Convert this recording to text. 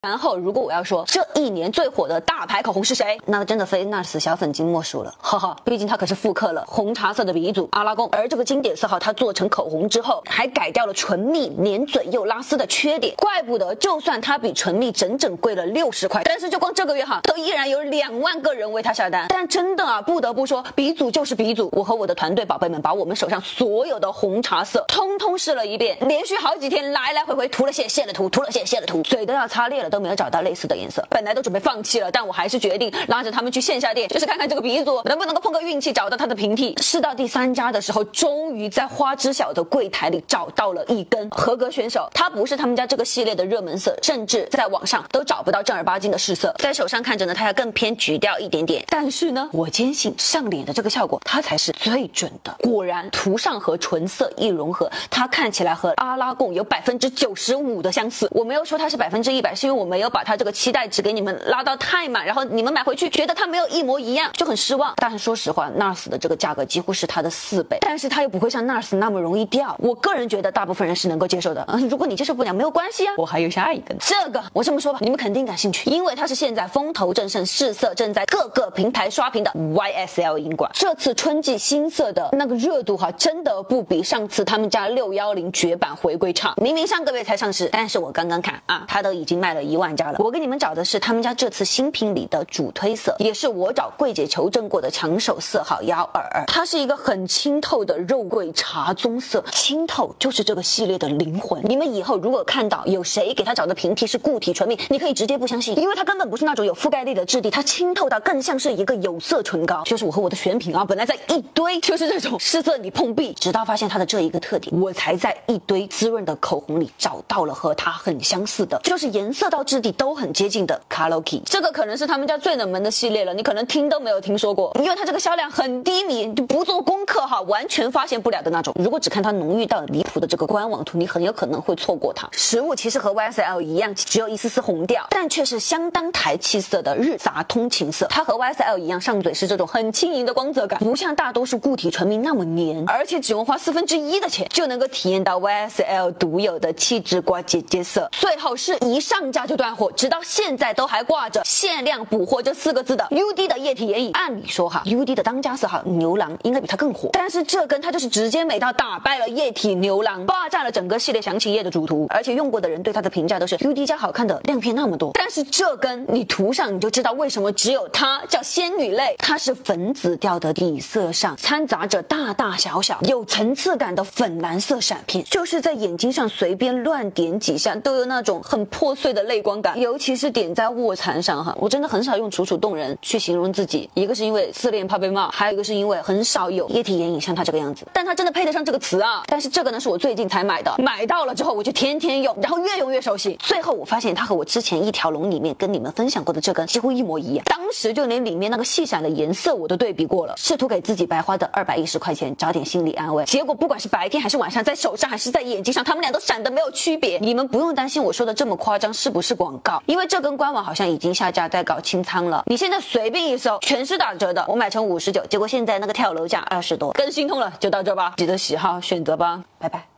然后，如果我要说这一年最火的大牌口红是谁，那真的非 Nars 小粉晶莫属了，哈哈，毕竟它可是复刻了红茶色的鼻祖阿拉贡，而这个经典色号它做成口红之后，还改掉了唇蜜、粘嘴又拉丝的缺点，怪不得就算它比唇蜜整整贵了60块，但是就光这个月哈，都依然有2万个人为它下单。但真的啊，不得不说，鼻祖就是鼻祖，我和我的团队宝贝们把我们手上所有的红茶色通通试了一遍，连续好几天来来回回涂了卸，卸了涂，涂了卸，卸了涂，嘴都要擦裂了，都没有找到类似的颜色。本来都准备放弃了，但我还是决定拉着他们去线下店，就是看看这个鼻祖能不能够碰个运气找到它的平替。试到第3家的时候，终于在花知晓的柜台里找到了一根合格选手。它不是他们家这个系列的热门色，甚至在网上都找不到正儿八经的试色。在手上看着呢，它要更偏橘调一点点，但是呢，我坚信上脸的这个效果它才是最准的。果然涂上和唇色一融合，它看起来和阿拉贡有95%的相似。我没有说它是100%，是因为我没有把它这个期待值给你们拉到太满，然后你们买回去觉得它没有一模一样，就很失望。但是说实话 Nars 的这个价格几乎是它的4倍，但是它又不会像 Nars 那么容易掉，我个人觉得大部分人是能够接受的。如果你接受不了没有关系啊，我还有下一根。这个我这么说吧，你们肯定感兴趣，因为它是现在风头正盛，试色正在各个平台刷屏的 YSL 银管。这次春季新色的那个热度哈，真的不比上次他们家610绝版回归差。明明上个月才上市，但是我刚刚看啊，它都已经卖了1万家了。我给你们找的是他们家这次新品里的主推色，也是我找柜姐求证过的抢手色号122。它是一个很清透的肉桂茶棕色，清透就是这个系列的灵魂。你们以后如果看到有谁给他找的平替是固体唇蜜，你可以直接不相信，因为它根本不是那种有覆盖力的质地，它清透到更像是一个有色唇膏。就是我和我的选品啊，本来在一堆就是这种试色里碰壁，直到发现它的这一个特点，我才在一堆滋润的口红里找到了和它很相似的，就是颜色到质地都很接近的 Kaloki。 这个可能是他们家最冷门的系列了，你可能听都没有听说过，因为它这个销量很低迷，就不做功课哈，完全发现不了的那种。如果只看它浓郁到离谱的这个官网图，你很有可能会错过它。实物其实和 YSL 一样，只有一丝丝红调，但却是相当台气色的日杂通勤色。它和 YSL 一样，上嘴是这种很轻盈的光泽感，不像大多数固体唇蜜那么黏，而且只用花1/4的钱就能够体验到 YSL 独有的气质瓜姐姐色。最后是一上架就断货，直到现在都还挂着限量补货这4个字的 UD 的液体眼影。按理说哈 ，UD 的当家色号牛郎应该比它更火，但是这根它就是直接美到打败了液体牛郎，霸占了整个系列详情页的主图，而且用过的人对它的评价都是 UD 家好看的亮片那么多。但是这根你涂上你就知道为什么只有它叫仙女泪，它是粉紫调的底色上掺杂着大大小小有层次感的粉蓝色闪片，就是在眼睛上随便乱点几下都有那种很破碎的泪光感，尤其是点在卧蚕上哈，我真的很少用楚楚动人去形容自己，一个是因为自恋怕被骂，还有一个是因为很少有液体眼影像它这个样子，但它真的配得上这个词啊。但是这个呢是我最近才买的，买到了之后我就天天用，然后越用越熟悉，最后我发现它和我之前一条龙里面跟你们分享过的这根几乎一模一样，当时就连里面那个细闪的颜色我都对比过了，试图给自己白花的210块钱找点心理安慰，结果不管是白天还是晚上，在手上还是在眼睛上，他们俩都闪得没有区别。你们不用担心我说的这么夸张是不是广告，因为这根官网好像已经下架在搞清仓了，你现在随便一搜全是打折的，我买成59，结果现在那个跳楼价20多，更心痛了。就到这吧，记得喜好选择吧，拜拜。